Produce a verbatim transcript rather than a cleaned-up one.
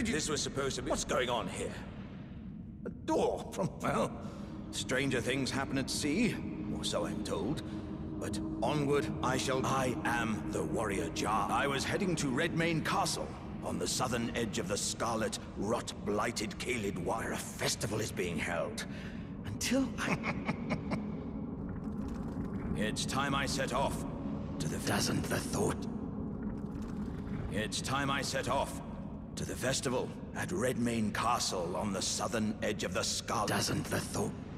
did you... This was supposed to be... What's going on here? A door from, well, stranger things happen at sea, or so I'm told. But onward I shall... I am the warrior Jar. I was heading to Redmane Castle, on the southern edge of the scarlet, rot-blighted Caelid Wire. A festival is being held. Until I... It's time I set off to the... Doesn't the thought... It's time I set off to the festival at Redmane Castle on the southern edge of the Scarlet. Doesn't the thought...